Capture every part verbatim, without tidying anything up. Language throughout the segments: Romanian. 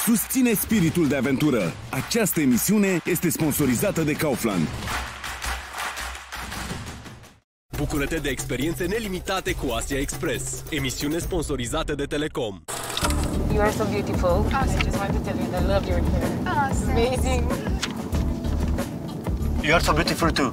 susține spiritul de aventură. Această emisiune este sponsorizată de Kaufland. Bucură-te de experiențe nelimitate cu Asia Express. Emisiune sponsorizată de Telecom. You are so beautiful. Awesome. I just wanted to tell you that I love your hair. Awesome. Amazing. You are so beautiful too.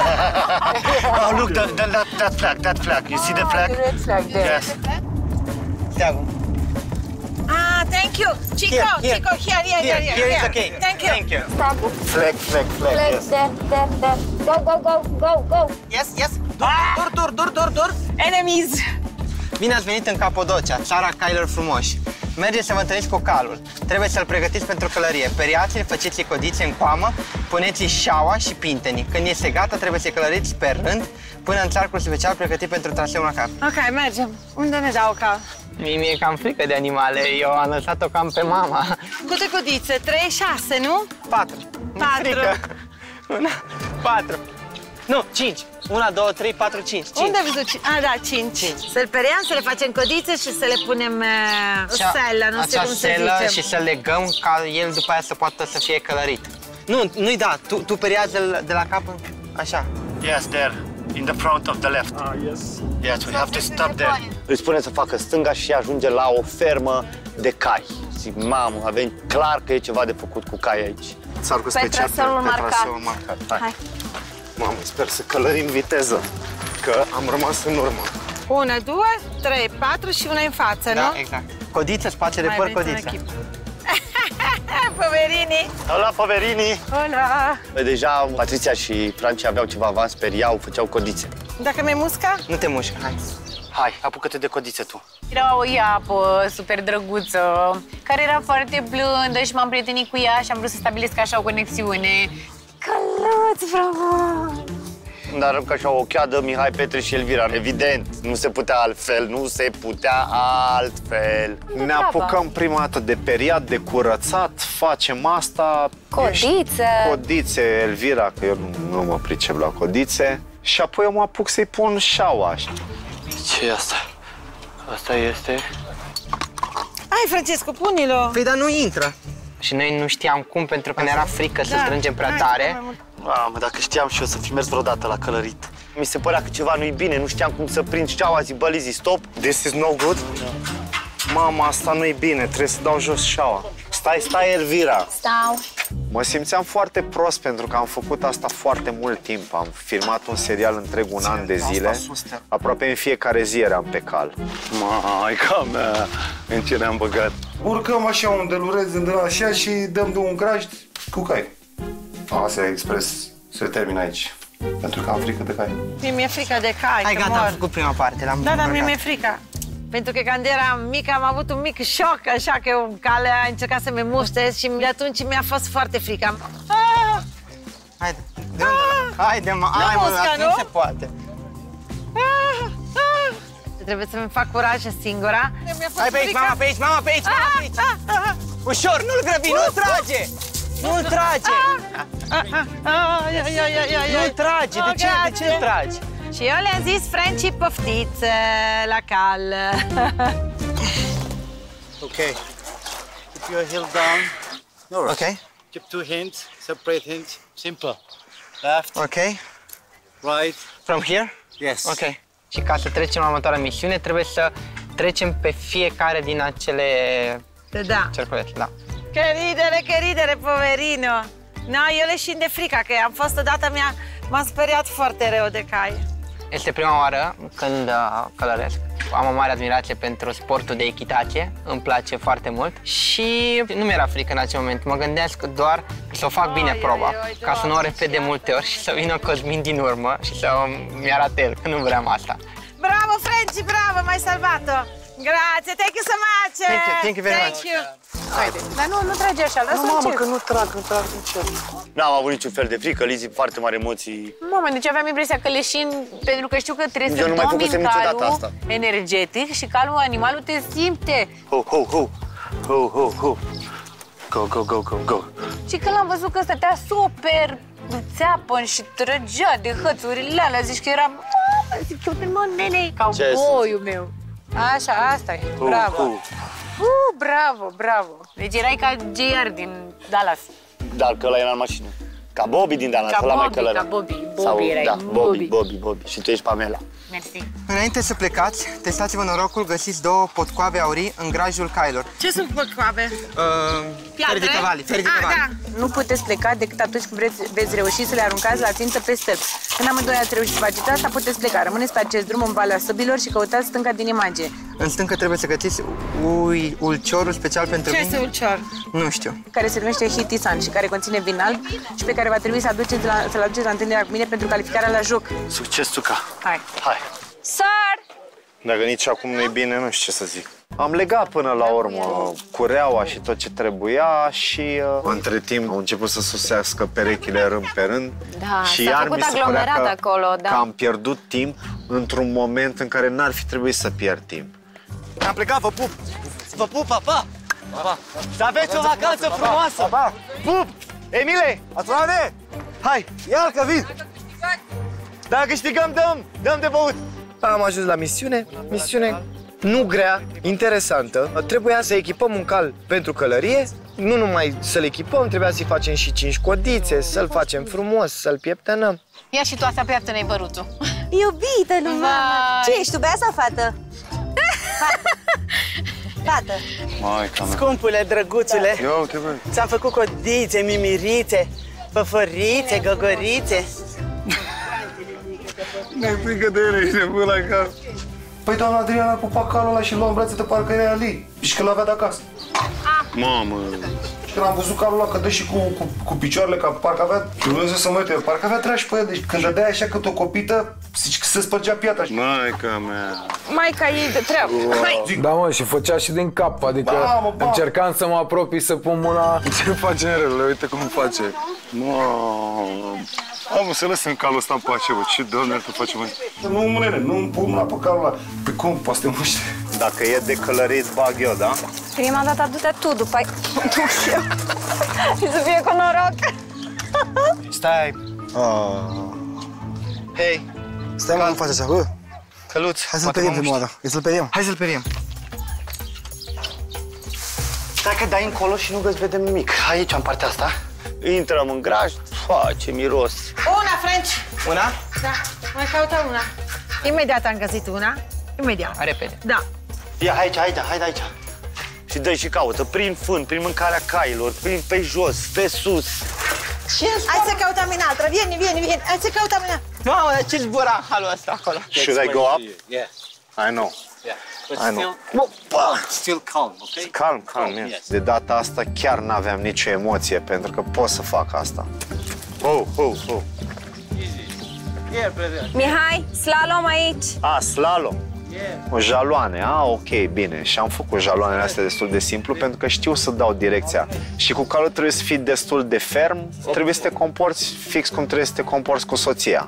Oh, look, that, that, that flag, that flag. You see the flag? The red flag there. Yes. Tiago. Ah, thank you. Chico, Here, here. Chico, here, here, here, here. Here is okay. Thank you. Thank you. Stop. Flag, flag, flag, Flag yes. there, there, there. Go, go, go, go, go. Yes, yes. Dur, dur, dur, dur, dur. Enemies. Bine ați venit în Capodocea, țara cailor frumoși. Mergeți să vă întâlniți cu calul. Trebuie să-l pregătiți pentru călărie. Periați-l, faceți-i codițe în coamă, puneți-i șaua și pintenii. Când iese gata, trebuie să-i călăriți pe rând până în țarcul special pregătit pentru traseul la cap. Ok, mergem. Unde ne dau cal? Mie mi-e cam frică de animale. Eu am lăsat-o cam pe mama. Câte codițe? Trei, șase, nu? Patru. Mi-e Patru. frică. Una, patru. Nu, cinci. Una, două, trei, patru, cinci. cinci. Unde ai văzut? Ah, da, cinci. Cinci. Să-l periam, să le facem codițe și să le punem uh, selă, nu știu acea cum să selă zicem. și să legăm ca el după aia să poată să fie călărit. Nu, nu-i da, tu, tu periază de la cap, așa. Yes, there, in the front of the left. Ah, yes. Yes, we have to stop there. Îi spune să facă stânga și ajunge la o fermă de cai. Zic, mamă, avem clar că e ceva de făcut cu cai aici. Țarcul Pe special traseul pe marcat. traseul marcat. Hai. Hai. Mamă, sper să călărim viteză, că am rămas în urmă. Una, două, trei, patru și una în față, Da, nu? exact. Codiță, spație de Hai, păr, veniți în codiță. echipă. Poverini! Hola, Poverini! Hola! Deja Patricia și Francia aveau ceva avans, periau, făceau codițe. Dacă mi-e musca? Nu te mușcă, hai. Hai, apucă-te de codițe tu. Era o iapă super drăguță, care era foarte blândă și m-am prietenit cu ea și am vrut să stabilesc așa o conexiune. Căluț, bravo! Dar că așa o cheadă Mihai, Petre și Elvira. Evident, nu se putea altfel, nu se putea altfel. Ne apucăm prima dată de periat, de curățat, facem asta. Codițe! Codițe, Elvira, că eu nu, nu mă pricep la codițe. Și apoi eu mă apuc să-i pun șaua. Ce e asta? Asta este... Hai, Francesco, pune-l! Păi, dar nu intră. Și noi nu știam cum, pentru că ne era frică să Da. strângem prea Hai, tare. mai mult. Mamă, dacă știam și eu să fi mers vreodată la călărit. Mi se părea că ceva nu-i bine, nu știam cum să prind șaua, zic, bă, Lizzy, stop. This is no good. Mama, asta nu-i bine, trebuie să dau jos șaua. Stai, stai, Elvira. Stau! Mă simțeam foarte prost pentru că am făcut asta foarte mult timp. Am filmat un serial întreg un an de zile. Aproape în fiecare zi eram pe cal. Maica mea, în ce ne-am băgat. Urcăm așa un delurez de așa și dăm de un grajd cu cai. Asia Express se termină aici, pentru că am frică de cai. Mie mi-e frică de cai, Hai, că gata, am mor. făcut prima parte, l-am Da, dar mie îmbrăcat. mi-e frică. Pentru că când eram mică am avut un mic șoc, așa că eu, calea a încercat să me muște și de atunci mi-a fost foarte frică. Ah! Haide, de unde? Haide, mă, Nu hai, mă, musca, dacă nu? nu se poate. Ah! Ah! Trebuie să-mi fac curaj singura. Hai pe aici, mama, pe aici, mama, pe aici, mama, pe aici. Ah! Ușor, nu-l grăbi, nu-l trage! Nu-l trage! Nu-l trage, de ce, de ce îl tragi? Și eu le-am zis Frenchy poftiță la cal. Ok. Keep your heel down. Norris. Ok, Keep two hands, separate hands. Simple. Left, ok. right. From here? Yes. Ok. Și ca să trecem la următoarea misiune, trebuie să trecem pe fiecare din acele Da. cerculete, da. Che ridere, che ridere, poverino. No, eu leșin de frică, că am fost odată, mi-a, m-am speriat foarte rău de cai. Este prima oară când uh, călăresc. Am o mare admirație pentru sportul de echitație, îmi place foarte mult și nu mi-era frică în acel moment. Mă gândesc doar să o fac bine Ai, proba, ai, ai, ca să nu o Doamne, repet de și multe ori și să vină Cosmin din urmă și să mi-arate el că nu vreau asta. Bravo, Frenchy, bravo, m-ai salvat-o. Grazie, thank you so much. Thank you, thank you very Thank much. you. Haide, dar nu, nu trage așa, lasă-l Mamă, încet. că nu trag, nu trag încet. N-am avut niciun fel de frică, Lizzy, foarte mari emoții. Mamă, deci aveam impresia că leșin, pentru că știu că trebuie Eu să nu mai domini făcusem niciodată calul asta. energetic și calul animalul te simte. Ho, ho, ho, ho, ho, ho. Go, go, go, go, go. Și când l-am văzut că stătea super țeapăn și trăgea de hățurile alea, zici că eram, mamă, zic eu, mă, nene, cowboy-ul meu. Așa, asta e, Ho, bravo. ho. Uh, bravo, bravo. Deci erai ca J R din Dallas. Dar că ăla era în mașină. Ca Bobby din Dallas, Ca ăla mai Bobby, călărea. ca Bobby. Bobby Sau, erai. da, Bobby, Bobby. Bobby, Bobby. Și tu ești Pamela. Mersi. Înainte să plecați, testați-vă norocul, găsiți două potcoave aurii în grajul cailor. Ce sunt potcoave? Uh, Feri de cavali, feri de cavali. Da. Nu puteți pleca decât atunci când vreți, veți reuși să le aruncați la țintă pe stâlpi. Când amândoi ați reușit să faceți asta, puteți pleca. Rămâneți pe acest drum în Valea Săbilor și căutați stânga din imagine. În stâncă trebuie să găsiți ui, ulciorul special pentru Ce vin. este ulcior? Nu știu. Care se numește Hitisan și care conține vin alb și pe care va trebui să aduceți la, să-l aduceți la întâlnirea cu mine pentru calificarea la joc. Succes, Tuca. Hai. Hai. Sar! Dacă nici acum nu e bine, nu știu ce să zic. Am legat până la urmă cureaua și tot ce trebuia și uh, între timp au început să sosească perechile rând pe rând. Da, și s-a iar făcut mi se părea aglomerat că, acolo, da. că am pierdut timp într-un moment în care n-ar fi trebuit să pierd timp. Am plecat, vă pup! Vă pup, pa, pa! Pa. Să aveți o vacanță frumoasă! Pa, pa. Pup! Emile! Atrane! Hai, ia-l că vin! Dacă câștigăm, dăm! Dăm de băut! Am ajuns la misiune, misiune nu grea, interesantă. Trebuia să echipăm un cal pentru călărie, nu numai să-l echipăm, trebuia să-i facem și cinci codițe, să-l facem frumos, să-l pieptănăm. Ia și tu asta pieptăne-i păruțul. Iubită lui mama! Ce ești, tu, bea sau fată? Fată. Maica mea. Scumpule, drăguțule, Ia uite, băi. ți-am făcut codițe, mimirițe, păfărițe, găgărițe. Ne-ai frică de ele, ești nebun la cap. Păi doamna Adriana a pupat calul ăla și l-a în brațe de parcă era lui. Și că l-avea de acasă. Mamă! Și când am văzut calul ăla că dă și cu, cu, cu picioarele, ca parcă avea, Dumnezeu să mă uite, parcă avea trași pe el. Deci când dădea așa cât o copită, zici că se spărgea piatra. Maica mea! Maica ei de treabă. Hai. Da, mă, și făcea și din cap, adică Ba, mă, ba. încercam să mă apropii să pun mâna. Ce face în relele? Uite cum face. Mamă! Am să lăsăm calul ăsta în pace, bă. Ce doamne tu face, mă? Nu, mânene, nu-mi pun mâna pe calul ăla. Pe cum, poate te muște. Dacă e de călărie, îți bag eu, da? Prima dată adu-te tu, după aia duc eu. Și să fie cu noroc. Stai! Ah. Hei! Stai, mă, nu faci așa, bă. Căluț, Hai să-l periem prima oară. Hai să-l periem. Hai să-l periem. Stai că dai încolo și nu veți vede nimic. Aici, în partea asta. Intrăm în graj, face miros. Una, French! Una? Da, mai caută una. Imediat am găsit una. Imediat. Repede. Da. Ia, aici, aici, hai de aici. Și dă și caută, prin fân, prin mâncarea cailor, prin pe jos, pe sus. Hai să căutăm în altă. Vieni, vieni, vieni. Hai să căutăm în altă. Mamă, dar ce zbura în halul ăsta acolo? Should I go up? Yeah. I know. Yeah. But I know. still, still calm, okay? Calm, calm, yes. De data asta chiar n-aveam nicio emoție, pentru că pot să fac asta. Oh, oh, oh. Yeah, brother. Mihai, slalom aici. A, slalom. O jaloane, a, ok, bine. Și am făcut jaloanele astea destul de simplu pentru că știu să dau direcția. Și cu calul trebuie să fii destul de ferm, trebuie să te comporți fix cum trebuie să te comporți cu soția.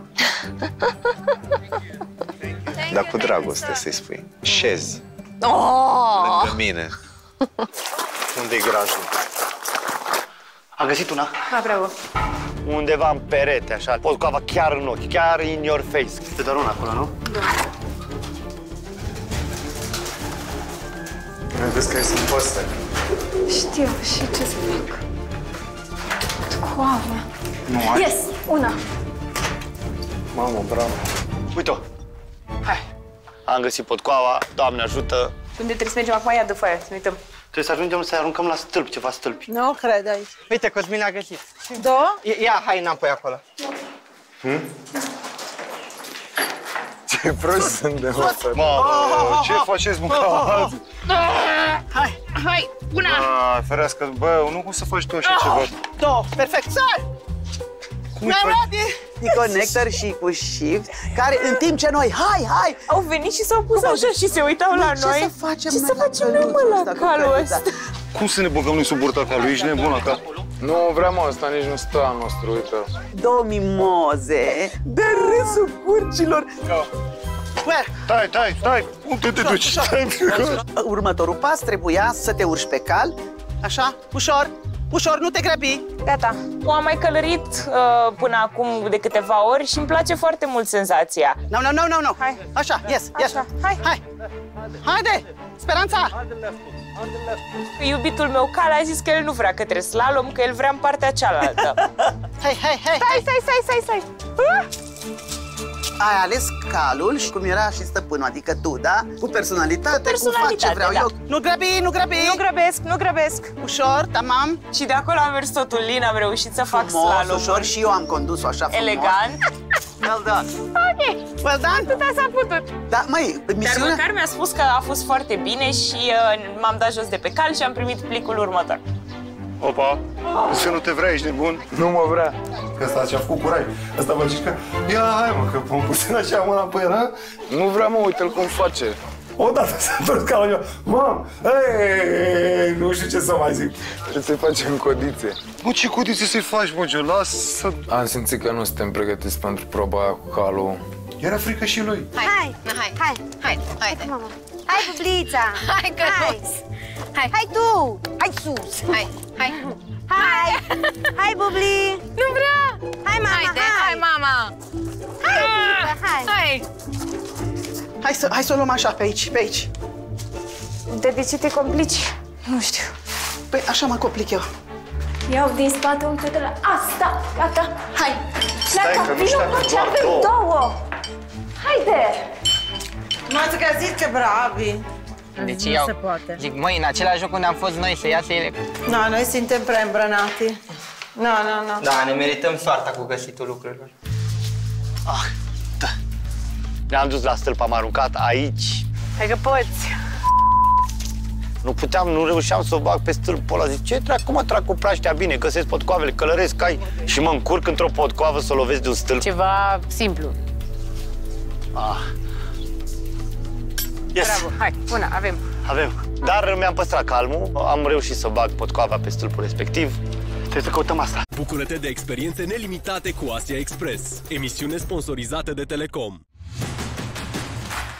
Dar cu dragoste să-i spui. Șezi Oh! lângă mine. Unde-i grajul? A găsit una? Ha, bravo. Undeva în perete, așa. Poți cu chiar în ochi, chiar in your face. Este doar una acolo, nu? Da. Nu vezi că sunt păsări. Știu și ce să fac. Coava. Nu ai? Yes, una. Mamă, bravo. Uite-o. Hai. Am găsit potcoava, Doamne ajută. Unde trebuie să mergem acum? Ia, dă foaia, să ne uităm. Trebuie să ajungem să aruncăm la stâlpi, ceva stâlpi. Nu cred aici. Uite, Cosmin a găsit. Două? Ia, hai înapoi acolo. Hmm? Ce prost sunt de măsă. Mamă, ce faceți, mâncaua? Hai, hai, una! Ah, ferească, bă, nu cum să faci tu așa ceva. Două, perfect, sar! Cum îi faci? E connector și cu shift, care în timp ce noi, hai, hai! Au venit și s-au pus așa și se uitau la ce noi. Să facem Ce să facem noi, mă, la calul ăsta? Cum să ne băgăm noi sub burta calului? Ești nebun acá? Nu vreau, mă, ăsta nici nu stă al nostru, uite. Două mimoze de râsul curcilor. Stai, stai, stai! Unde te duci? Stai, Următorul pas trebuia să te urci pe cal, așa, ușor, ușor, nu te grăbi. Gata. O am mai călărit uh, până acum de câteva ori și îmi place foarte mult senzația. Nu, nu, nu, nu, Hai. Așa, yes, yes. Așa, hai. Hai. Haide, Speranța. Iubitul meu cal a zis că el nu vrea către slalom, că el vrea în partea cealaltă. Hai, hai, hai! Stai, stai, stai, stai, stai! Ai ales calul și cum era și stăpânul, adică tu, da? Cu personalitate, cu, personalitate, cu fac ce vreau da. eu. Nu grăbi, nu grăbi! Nu grăbesc, nu grăbesc! Ușor, tamam. Și de acolo am mers totul lin, am reușit să fac frumos, slalom. ușor și eu am condus-o așa frumos. Elegant. Well done. Ok. Well done. Atâta s-a putut. Da, măi, misiunea... Dar măcar mi-a spus că a fost foarte bine și uh, m-am dat jos de pe cal și am primit plicul următor. Opa, să nu te vrea, ești nebun? Nu mă vrea. Că ăsta și-a făcut curaj. Ăsta mă zice că, ia hai mă, că m-am pus în așa mâna pe el, Nu vrea, mă, uite-l cum face. Odată s-a întors calul meu. Mam, ei, nu știu ce să mai zic. Trebuie să-i facem codițe. Mă, ce codițe să-i faci, mă, Gio? Lasă... Am simțit că nu suntem pregătiți pentru proba aia cu calul. Era frică și lui. Hai, hai, hai, hai, hai, hai, hai, Hai, Bublița! hai, căruț! Hai, Hai tu! Hai sus! hai, hai, Hai! Hai, Bubli! nu vrea! Hai, mama, Haide, hai! hai, mama! Hai, Bublița, hai! Hai! Hai să, hai să o luăm așa, pe aici, pe aici. De, de ce te complici? Nu știu. Păi așa mă complic eu. Iau din spate, uite-te la asta! Gata! Hai! Stai că nu știu, ce avem două! Haide! M-ați găsit ce bravi! Deci nu iau. se poate. Zic, măi, în același joc unde am fost noi să iasă ele. Da, noi suntem prea îmbrănati. Nu, nu, nu. Da, ne merităm soarta cu găsitul lucrurilor. Ah, da. Ne-am dus la stâlp, am aruncat aici. Hai că poți! Nu puteam, nu reușeam să o bag pe stâlpul ăla. Zic, ce dracu, mă trag cu praștea bine, găsesc potcoavele, călăresc cai și mă încurc într-o potcoavă să o lovesc de un stâlp. Ceva simplu. Ah. Yes. Bravo, hai, una, avem. Avem. Dar mi-am păstrat calmul, am reușit să bag potcoava pe stâlpul respectiv. Trebuie să căutăm asta. Bucură-te de experiențe nelimitate cu Asia Express, emisiune sponsorizată de Telecom.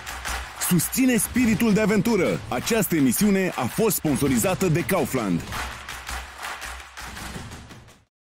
Susține spiritul de aventură. Această emisiune a fost sponsorizată de Kaufland.